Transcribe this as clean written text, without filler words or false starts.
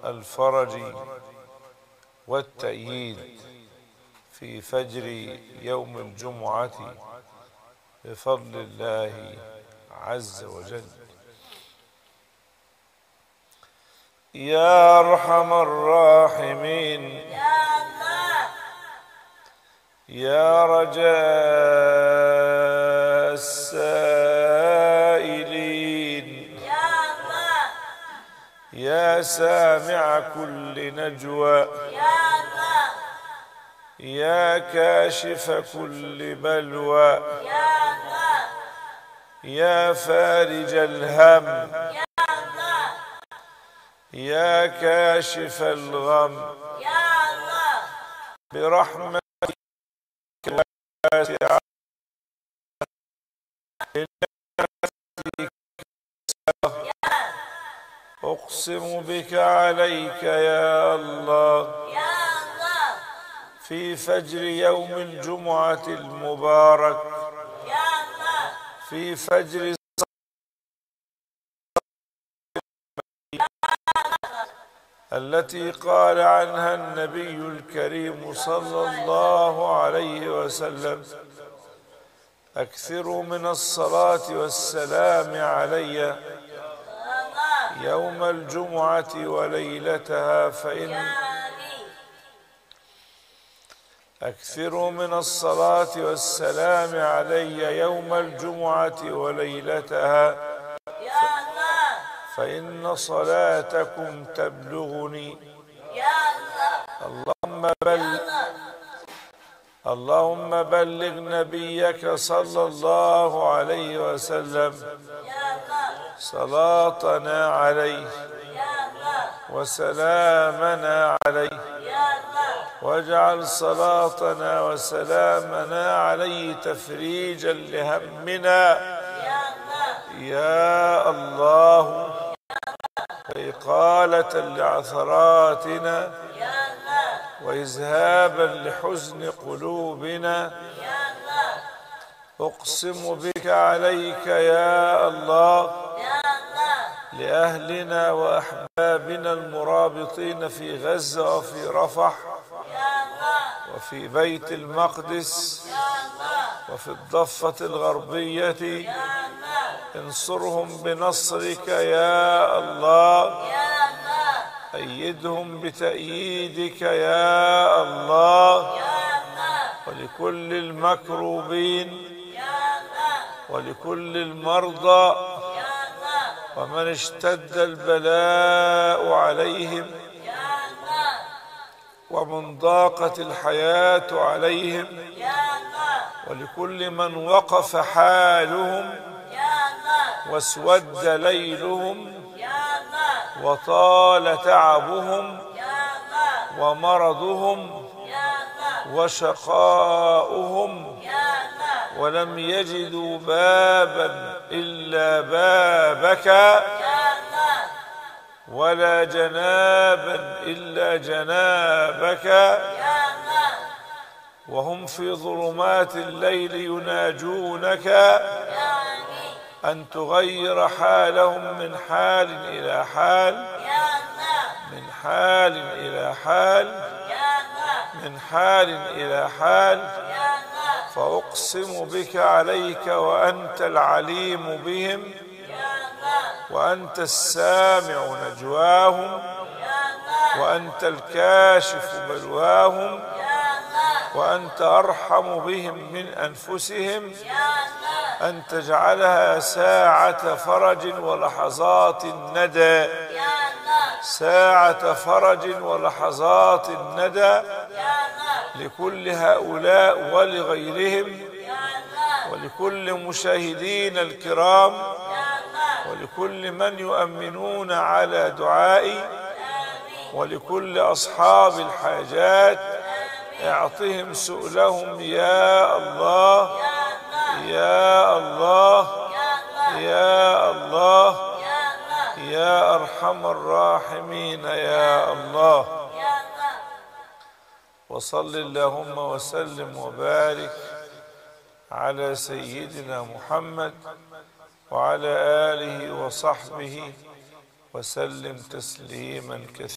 الفرج والتأييد في فجر يوم الجمعة بفضل الله عز وجل. يا أرحم الراحمين، يا رجاء السائلين، يا سامع كل نجوى، يا كاشف كل بلوى، يا فارج الهم، يا كاشف الغم، برحمتك الواسعة أقسم بك عليك يا الله في فجر يوم الجمعة المبارك، في فجر التي قال عنها النبي الكريم صلى الله عليه وسلم: أكثروا من الصلاة والسلام علي يوم الجمعة وليلتها أكثروا من الصلاة والسلام علي يوم الجمعة وديلتها فإن صلاتكم تبلغني. اللهم بلغ نبيك صلى الله عليه وسلم صلاتنا عليه وسلامنا عليه، واجعل صلاتنا وسلامنا عليه تفريجا لهمنا يا الله، وإقالة لعثراتنا، وإذهابا لحزن قلوبنا. أقسم بك عليك يا الله لأهلنا وأحبابنا المرابطين في غزة وفي رفح وفي بيت المقدس وفي الضفة الغربية، انصرهم بنصرك يا الله، أيدهم بتأييدك يا الله، ولكل المكروبين ولكل المرضى ومن اشتد البلاء عليهم ومن ضاقت الحياة عليهم، ولكل من وقف حالهم واسود ليلهم وطال تعبهم ومرضهم وشقاؤهم، ولم يجدوا بابا إلا بابك، ولا جنابا إلا جنابك، وهم في ظلمات الليل يناجونك أن تغير حالهم من حال إلى حال، من حال إلى حال، من حال إلى حال. فأقسم بك عليك وأنت العليم بهم، وأنت السامع نجواهم، وأنت الكاشف بلواهم، وأنت أرحم بهم من أنفسهم، أن تجعلها ساعة فرج ولحظات ندى، ساعة فرج ولحظات ندى لكل هؤلاء ولغيرهم، ولكل مشاهدين الكرام، ولكل من يؤمنون على دعائي، ولكل أصحاب الحاجات. اعطهم سؤلهم يا الله يا الله يا الله يا أرحم الراحمين يا الله. وصل اللهم وسلم وبارك على سيدنا محمد وعلى آله وصحبه وسلم تسليما كثيرا.